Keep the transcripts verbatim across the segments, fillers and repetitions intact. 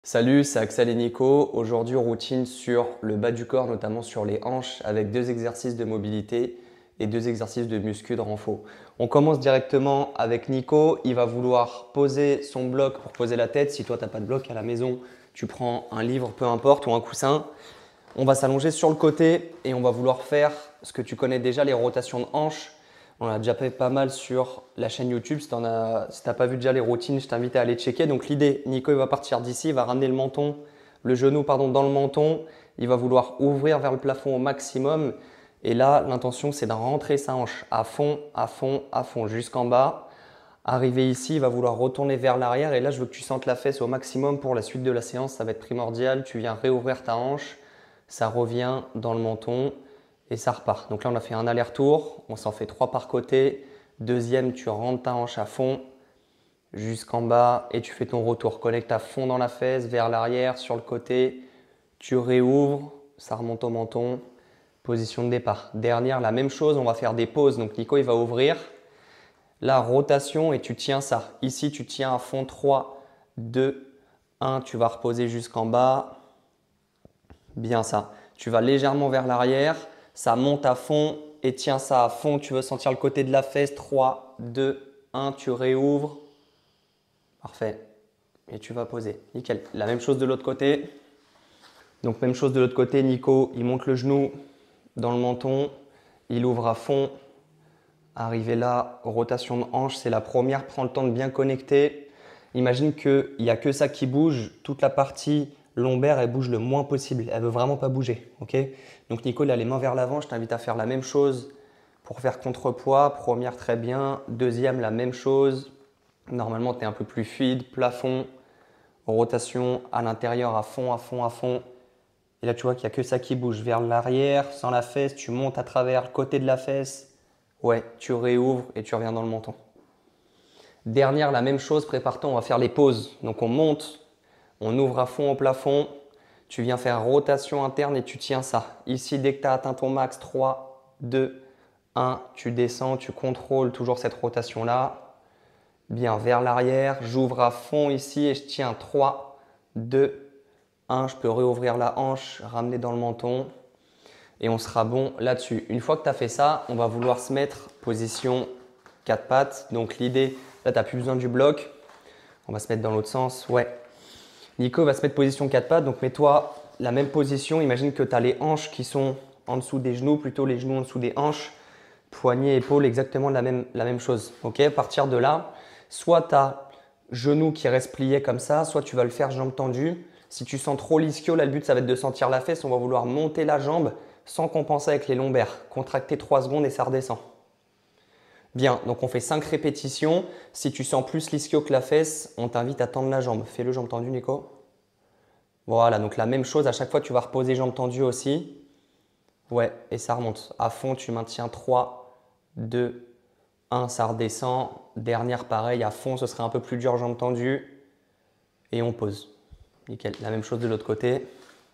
Salut, c'est Axel et Nico. Aujourd'hui, routine sur le bas du corps, notamment sur les hanches, avec deux exercices de mobilité et deux exercices de muscu de renfort. On commence directement avec Nico. Il va vouloir poser son bloc pour poser la tête. Si toi, tu n'as pas de bloc à la maison, tu prends un livre, peu importe, ou un coussin. On va s'allonger sur le côté et on va vouloir faire ce que tu connais déjà, les rotations de hanches. On a déjà fait pas mal sur la chaîne YouTube. Si tu n'as si pas vu déjà les routines, je t'invite à aller checker. Donc l'idée, Nico il va partir d'ici, il va ramener le menton, le genou pardon, dans le menton. Il va vouloir ouvrir vers le plafond au maximum. Et là, l'intention, c'est de rentrer sa hanche à fond, à fond, à fond, jusqu'en bas. Arrivé ici, il va vouloir retourner vers l'arrière. Et là, je veux que tu sentes la fesse au maximum pour la suite de la séance. Ça va être primordial. Tu viens réouvrir ta hanche. Ça revient dans le menton. Et ça repart. Donc là, on a fait un aller-retour. On s'en fait trois par côté. Deuxième, tu rentres ta hanche à fond jusqu'en bas et tu fais ton retour. Connecte à fond dans la fesse, vers l'arrière, sur le côté. Tu réouvres, ça remonte au menton. Position de départ. Dernière, la même chose, on va faire des pauses. Donc Nico, il va ouvrir. La rotation et tu tiens ça. Ici, tu tiens à fond. trois, deux, un. Tu vas reposer jusqu'en bas. Bien ça. Tu vas légèrement vers l'arrière. Ça monte à fond et tiens ça à fond. Tu veux sentir le côté de la fesse. trois, deux, un. Tu réouvres. Parfait. Et tu vas poser. Nickel. La même chose de l'autre côté. Donc, même chose de l'autre côté. Nico, il monte le genou dans le menton. Il ouvre à fond. Arrivé là, rotation de hanche, c'est la première. Prends le temps de bien connecter. Imagine qu'il n'y a que ça qui bouge. Toute la partie lombaire, elle bouge le moins possible. Elle ne veut vraiment pas bouger. Okay, donc Nico, il a les mains vers l'avant. Je t'invite à faire la même chose pour faire contrepoids. Première, très bien. Deuxième, la même chose. Normalement, tu es un peu plus fluide. Plafond, rotation à l'intérieur, à fond, à fond, à fond. Et là, tu vois qu'il n'y a que ça qui bouge. Vers l'arrière, sans la fesse, tu montes à travers le côté de la fesse. Ouais, tu réouvres et tu reviens dans le menton. Dernière, la même chose. Prépare-toi, on va faire les pauses. Donc, on monte. On ouvre à fond au plafond, tu viens faire rotation interne et tu tiens ça. Ici, dès que tu as atteint ton max, trois, deux, un, tu descends, tu contrôles toujours cette rotation-là. Bien, vers l'arrière, j'ouvre à fond ici et je tiens trois, deux, un. Je peux réouvrir la hanche, ramener dans le menton et on sera bon là-dessus. Une fois que tu as fait ça, on va vouloir se mettre position quatre pattes. Donc l'idée, là, tu n'as plus besoin du bloc. On va se mettre dans l'autre sens. Ouais. Nico va se mettre position quatre pattes, donc mets-toi la même position. Imagine que tu as les hanches qui sont en dessous des genoux, plutôt les genoux en dessous des hanches. Poignets, épaules, exactement la même, la même chose. Okay, à partir de là, soit tu as genou qui reste plié comme ça, soit tu vas le faire jambes tendues. Si tu sens trop l'ischio, là le but ça va être de sentir la fesse. On va vouloir monter la jambe sans compenser avec les lombaires. Contracter trois secondes et ça redescend. Bien, donc on fait cinq répétitions. Si tu sens plus l'ischio que la fesse, on t'invite à tendre la jambe. Fais-le jambe tendue, Nico. Voilà, donc la même chose. À chaque fois, tu vas reposer jambe tendue aussi. Ouais, et ça remonte. À fond, tu maintiens trois, deux, un, ça redescend. Dernière, pareil, à fond, ce serait un peu plus dur, jambe tendue. Et on pose. Nickel. La même chose de l'autre côté.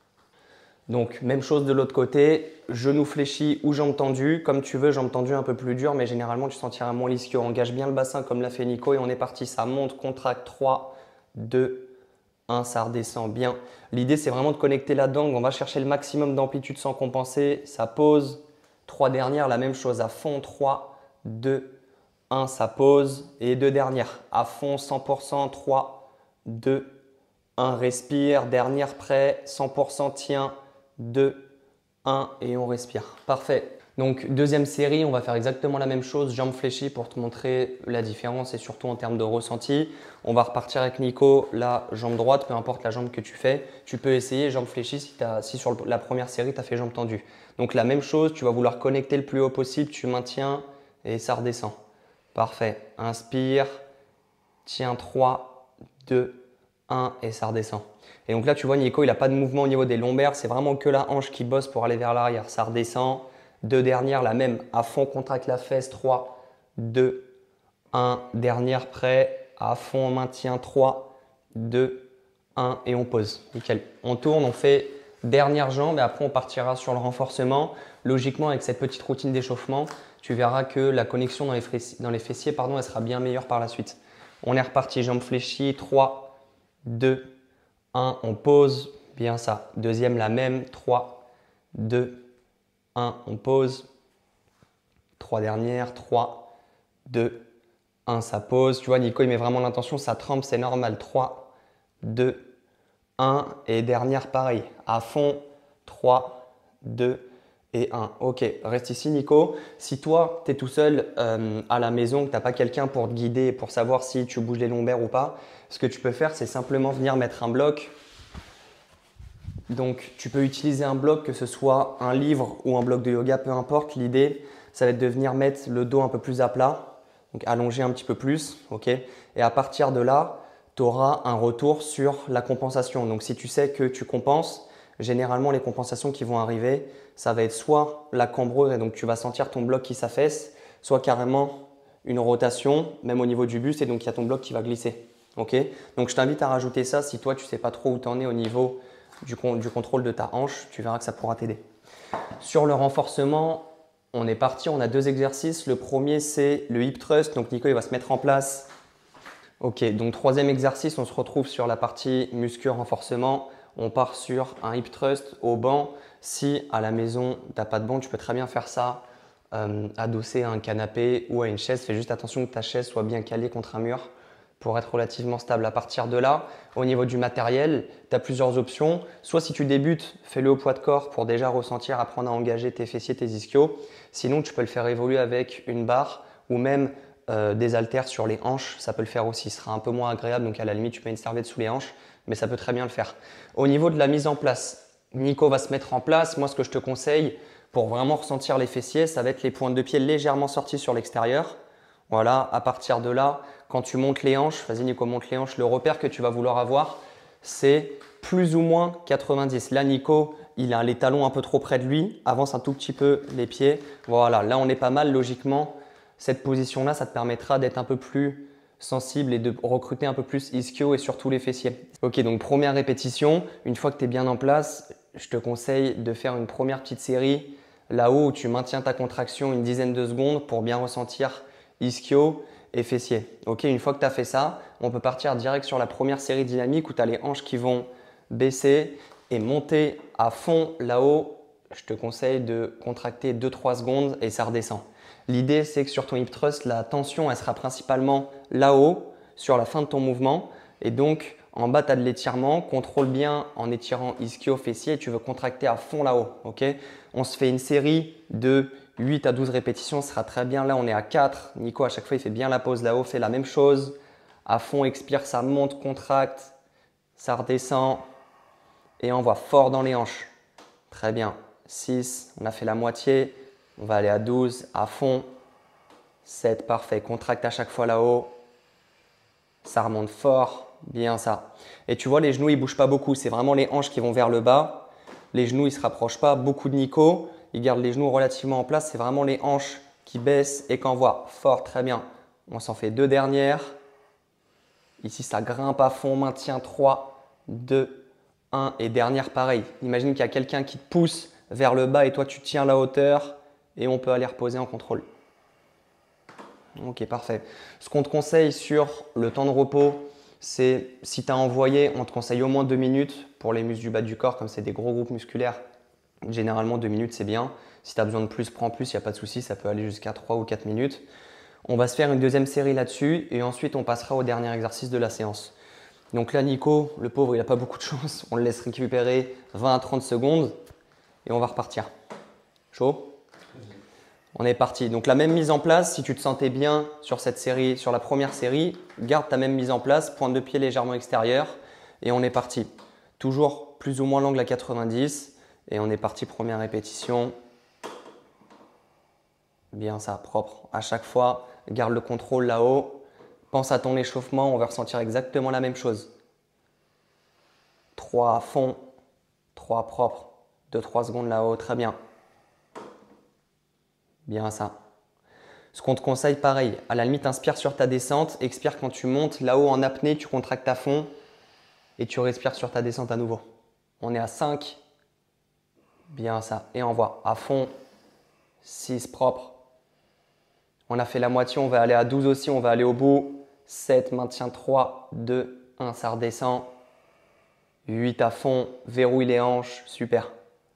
Donc, même chose de l'autre côté, genou fléchi ou jambe tendue. Comme tu veux, jambe tendue un peu plus dur, mais généralement, tu sentiras moins l'ischio. Engage bien le bassin comme l'a fait Nico et on est parti. Ça monte, contracte, trois, deux, un, ça redescend bien. L'idée, c'est vraiment de connecter là-dedans. On va chercher le maximum d'amplitude sans compenser. Ça pose. Trois dernières, la même chose à fond. trois, deux, un, ça pose. Et deux dernières à fond, cent pour cent. trois, deux, un, respire. Dernière prêt, cent pour cent, tiens. deux, un et on respire. Parfait. Donc deuxième série, on va faire exactement la même chose, jambes fléchies pour te montrer la différence et surtout en termes de ressenti. On va repartir avec Nico, la jambe droite, peu importe la jambe que tu fais. Tu peux essayer jambes fléchies si, si sur la première série, tu as fait jambes tendues. Donc la même chose, tu vas vouloir connecter le plus haut possible, tu maintiens et ça redescend. Parfait. Inspire, tiens trois, deux, un et ça redescend. Et donc là, tu vois, Nico, il n'a pas de mouvement au niveau des lombaires. C'est vraiment que la hanche qui bosse pour aller vers l'arrière. Ça redescend. Deux dernières, la même. À fond, contracte la fesse. trois, deux, un. Dernière, prêt. À fond, on maintient. trois, deux, un. Et on pose. Nickel. On tourne, on fait dernière jambe et après, on partira sur le renforcement. Logiquement, avec cette petite routine d'échauffement, tu verras que la connexion dans les fessiers, dans les fessiers pardon, elle sera bien meilleure par la suite. On est reparti. Jambes fléchies. trois, deux, un, on pose, bien ça. Deuxième, la même, trois, deux, un, on pose. Trois dernières, trois, deux, un, ça pose. Tu vois, Nico, il met vraiment l'intention, ça trempe, c'est normal. trois, deux, un. Et dernière, pareil, à fond. trois, deux et un. Ok, reste ici, Nico. Si toi, tu es tout seul euh, à la maison, que tu n'as pas quelqu'un pour te guider, pour savoir si tu bouges les lombaires ou pas, ce que tu peux faire, c'est simplement venir mettre un bloc. Donc, tu peux utiliser un bloc, que ce soit un livre ou un bloc de yoga, peu importe. L'idée, ça va être de venir mettre le dos un peu plus à plat, donc allonger un petit peu plus. Ok. Et à partir de là, tu auras un retour sur la compensation. Donc, si tu sais que tu compenses, généralement, les compensations qui vont arriver, ça va être soit la cambrure et donc tu vas sentir ton bloc qui s'affaisse, soit carrément une rotation, même au niveau du buste, et donc il y a ton bloc qui va glisser. Ok. Donc, je t'invite à rajouter ça si toi, tu ne sais pas trop où tu en es au niveau Du, du contrôle de ta hanche, tu verras que ça pourra t'aider. Sur le renforcement, on est parti, on a deux exercices. Le premier, c'est le hip thrust. Donc Nico, il va se mettre en place. Ok, donc troisième exercice, on se retrouve sur la partie muscu renforcement. On part sur un hip thrust au banc. Si à la maison, tu n'as pas de banc, tu peux très bien faire ça euh, adossé à un canapé ou à une chaise. Fais juste attention que ta chaise soit bien calée contre un mur pour être relativement stable. À partir de là, au niveau du matériel, tu as plusieurs options. Soit si tu débutes, fais-le au poids de corps pour déjà ressentir, apprendre à engager tes fessiers, tes ischios. Sinon, tu peux le faire évoluer avec une barre ou même euh, des haltères sur les hanches. Ça peut le faire aussi. Ce sera un peu moins agréable. Donc à la limite, tu mets une serviette sous les hanches, mais ça peut très bien le faire. Au niveau de la mise en place, Nico va se mettre en place. Moi, ce que je te conseille pour vraiment ressentir les fessiers, ça va être les pointes de pied légèrement sorties sur l'extérieur. Voilà, à partir de là, quand tu montes les hanches, vas-y Nico, monte les hanches, le repère que tu vas vouloir avoir, c'est plus ou moins quatre-vingt-dix. Là, Nico, il a les talons un peu trop près de lui, avance un tout petit peu les pieds. Voilà, là, on est pas mal. Logiquement, cette position-là, ça te permettra d'être un peu plus sensible et de recruter un peu plus ischio et surtout les fessiers. Ok, donc première répétition. Une fois que tu es bien en place, je te conseille de faire une première petite série là-haut où tu maintiens ta contraction une dizaine de secondes pour bien ressentir ischio et fessiers. Ok, une fois que tu as fait ça, on peut partir direct sur la première série dynamique où tu as les hanches qui vont baisser et monter à fond là-haut. Je te conseille de contracter deux trois secondes et ça redescend. L'idée, c'est que sur ton hip thrust, la tension, elle sera principalement là-haut, sur la fin de ton mouvement. Et donc, en bas, tu as de l'étirement. Contrôle bien en étirant ischio-fessier et tu veux contracter à fond là-haut. Okay, on se fait une série de huit à douze répétitions, ce sera très bien. Là, on est à quatre. Nico, à chaque fois, il fait bien la pause là-haut. Fait la même chose. À fond, expire, ça monte, contracte. Ça redescend. Et on va fort dans les hanches. Très bien. six, on a fait la moitié. On va aller à douze, à fond. sept, parfait. Contracte à chaque fois là-haut. Ça remonte fort. Bien ça. Et tu vois, les genoux, ils ne bougent pas beaucoup. C'est vraiment les hanches qui vont vers le bas. Les genoux, ils ne se rapprochent pas. Beaucoup de Nico, il garde les genoux relativement en place. C'est vraiment les hanches qui baissent et qu'envoient fort. Très bien. On s'en fait deux dernières. Ici, ça grimpe à fond. Maintient trois, deux, un. Et dernière, pareil. Imagine qu'il y a quelqu'un qui te pousse vers le bas et toi, tu tiens la hauteur. Et on peut aller reposer en contrôle. Ok, parfait. Ce qu'on te conseille sur le temps de repos, c'est si tu as envoyé, on te conseille au moins deux minutes pour les muscles du bas du corps, comme c'est des gros groupes musculaires. Généralement, deux minutes, c'est bien. Si tu as besoin de plus, prends plus, il n'y a pas de souci, ça peut aller jusqu'à trois ou quatre minutes. On va se faire une deuxième série là-dessus et ensuite on passera au dernier exercice de la séance. Donc là, Nico, le pauvre, il n'a pas beaucoup de chance. On le laisse récupérer vingt à trente secondes et on va repartir. Chaud ? On est parti. Donc la même mise en place, si tu te sentais bien sur cette série, sur la première série, garde ta même mise en place, pointe de pied légèrement extérieure et on est parti. Toujours plus ou moins l'angle à quatre-vingt-dix et on est parti, première répétition. Bien ça, propre. À chaque fois, garde le contrôle là-haut. Pense à ton échauffement, on va ressentir exactement la même chose. trois à fond, trois propre, deux trois secondes là-haut, très bien. Bien ça. Ce qu'on te conseille, pareil, à la limite, inspire sur ta descente, expire quand tu montes. Là-haut, en apnée, tu contractes à fond et tu respires sur ta descente à nouveau. On est à cinq. Bien ça. Et envoie à fond. six, propre. On a fait la moitié, on va aller à douze aussi, on va aller au bout. sept, maintien trois, deux, un, ça redescend. huit à fond, verrouille les hanches, super.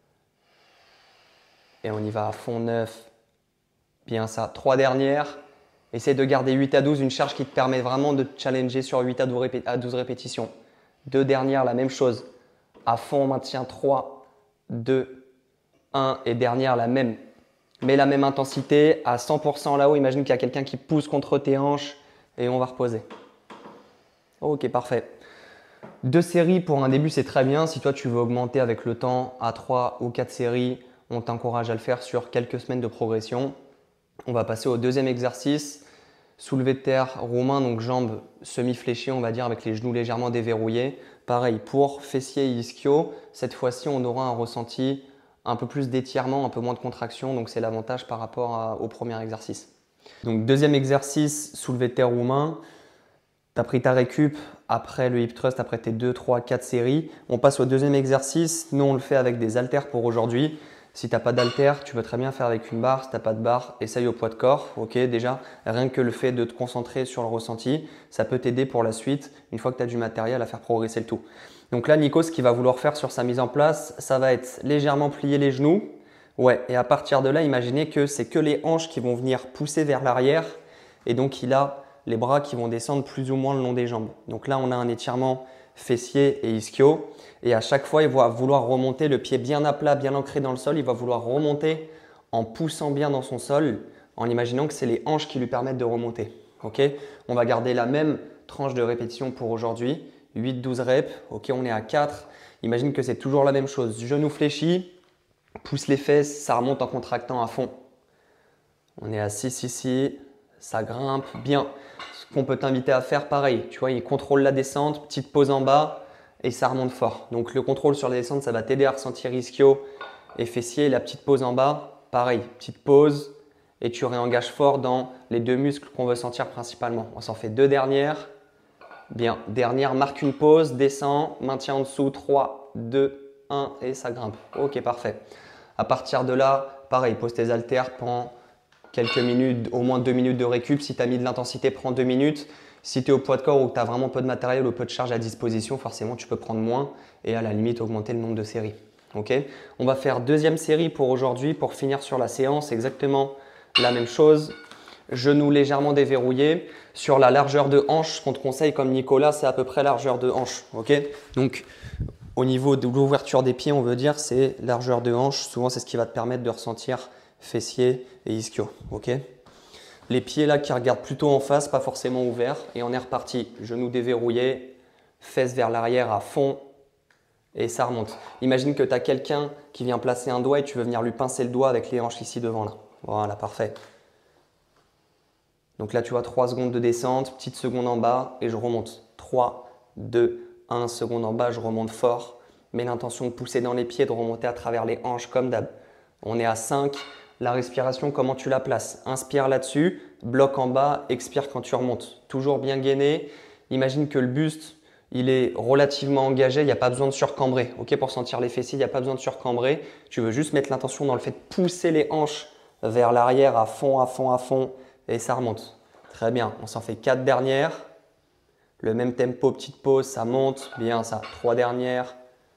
Et on y va à fond, neuf. Bien ça. Trois dernières. Essaye de garder huit à douze, une charge qui te permet vraiment de te challenger sur huit à douze répétitions. Deux dernières, la même chose. À fond, on maintient trois, deux, un et dernière, la même. Mets la même intensité à cent pour cent là-haut. Imagine qu'il y a quelqu'un qui pousse contre tes hanches et on va reposer. Ok, parfait. Deux séries pour un début, c'est très bien. Si toi, tu veux augmenter avec le temps à trois ou quatre séries, on t'encourage à le faire sur quelques semaines de progression. On va passer au deuxième exercice. Soulevé de terre roumain, donc jambes semi-fléchies, on va dire, avec les genoux légèrement déverrouillés. Pareil, pour fessiers et ischio, cette fois-ci, on aura un ressenti un peu plus d'étirement, un peu moins de contraction. Donc, c'est l'avantage par rapport à, au premier exercice. Donc, deuxième exercice, soulevé de terre roumain. Tu as pris ta récup après le hip thrust, après tes deux, trois, quatre séries. On passe au deuxième exercice. Nous, on le fait avec des haltères pour aujourd'hui. Si tu n'as pas d'haltère, tu peux très bien faire avec une barre. Si tu n'as pas de barre, essaye au poids de corps. Ok, déjà, rien que le fait de te concentrer sur le ressenti, ça peut t'aider pour la suite, une fois que tu as du matériel, à faire progresser le tout. Donc là, Nico, ce qu'il va vouloir faire sur sa mise en place, ça va être légèrement plier les genoux. Ouais, et à partir de là, imaginez que c'est que les hanches qui vont venir pousser vers l'arrière. Et donc, il a les bras qui vont descendre plus ou moins le long des jambes. Donc là, on a un étirement fessier et ischio. Et à chaque fois, il va vouloir remonter le pied bien à plat, bien ancré dans le sol. Il va vouloir remonter en poussant bien dans son sol, en imaginant que c'est les hanches qui lui permettent de remonter. Okay, on va garder la même tranche de répétition pour aujourd'hui. huit douze reps. Ok, on est à quatre. Imagine que c'est toujours la même chose. Genoux fléchis, pousse les fesses, ça remonte en contractant à fond. On est à six ici, ça grimpe bien. Ce qu'on peut t'inviter à faire, pareil. Tu vois, il contrôle la descente, petite pause en bas. Et ça remonte fort. Donc le contrôle sur la descente, ça va t'aider à ressentir ischio et fessier. La petite pause en bas, pareil, petite pause et tu réengages fort dans les deux muscles qu'on veut sentir principalement. On s'en fait deux dernières. Bien, dernière, marque une pause, descend, maintient en dessous, trois, deux, un et ça grimpe. Ok, parfait. À partir de là, pareil, pose tes haltères, prends quelques minutes, au moins deux minutes de récup. Si tu as mis de l'intensité, prends deux minutes. Si tu es au poids de corps ou que tu as vraiment peu de matériel ou peu de charge à disposition, forcément, tu peux prendre moins et à la limite augmenter le nombre de séries. Okay, on va faire deuxième série pour aujourd'hui. Pour finir sur la séance, exactement la même chose. Genoux légèrement déverrouillés. Sur la largeur de hanche, ce qu'on te conseille comme Nicolas, c'est à peu près largeur de hanche. Okay, donc, au niveau de l'ouverture des pieds, on veut dire, c'est largeur de hanche. Souvent, c'est ce qui va te permettre de ressentir fessier et ischio. Okay, les pieds là qui regardent plutôt en face, pas forcément ouverts. Et on est reparti. Genoux déverrouillés, fesses vers l'arrière à fond. Et ça remonte. Imagine que tu as quelqu'un qui vient placer un doigt et tu veux venir lui pincer le doigt avec les hanches ici devant là. Voilà, parfait. Donc là, tu vois, trois secondes de descente, petite seconde en bas et je remonte. trois, deux, un, seconde en bas, je remonte fort. Mets l'intention de pousser dans les pieds, de remonter à travers les hanches comme d'hab. On est à cinq. La respiration, comment tu la places? Inspire là-dessus, bloque en bas, expire quand tu remontes. Toujours bien gainé. Imagine que le buste, il est relativement engagé, il n'y a pas besoin de surcambrer. Okay, pour sentir les fessiers, il n'y a pas besoin de surcambrer. Tu veux juste mettre l'intention dans le fait de pousser les hanches vers l'arrière à fond, à fond, à fond et ça remonte. Très bien, on s'en fait quatre dernières. Le même tempo, petite pause, ça monte. Bien ça, trois dernières.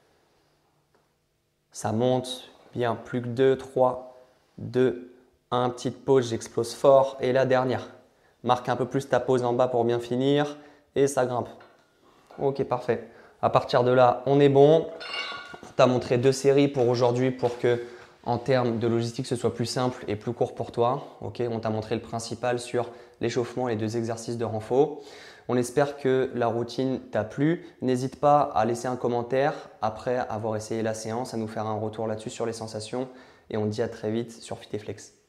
Ça monte. Bien, plus que deux, trois. deux, un, petite pause, j'explose fort. Et la dernière. Marque un peu plus ta pause en bas pour bien finir. Et ça grimpe. Ok, parfait. À partir de là, on est bon. Tu as montré deux séries pour aujourd'hui pour que, en termes de logistique, ce soit plus simple et plus court pour toi. Ok, on t'a montré le principal sur l'échauffement et les deux exercices de renfort. On espère que la routine t'a plu. N'hésite pas à laisser un commentaire après avoir essayé la séance, à nous faire un retour là-dessus sur les sensations. Et on te dit à très vite sur Fit et Flex.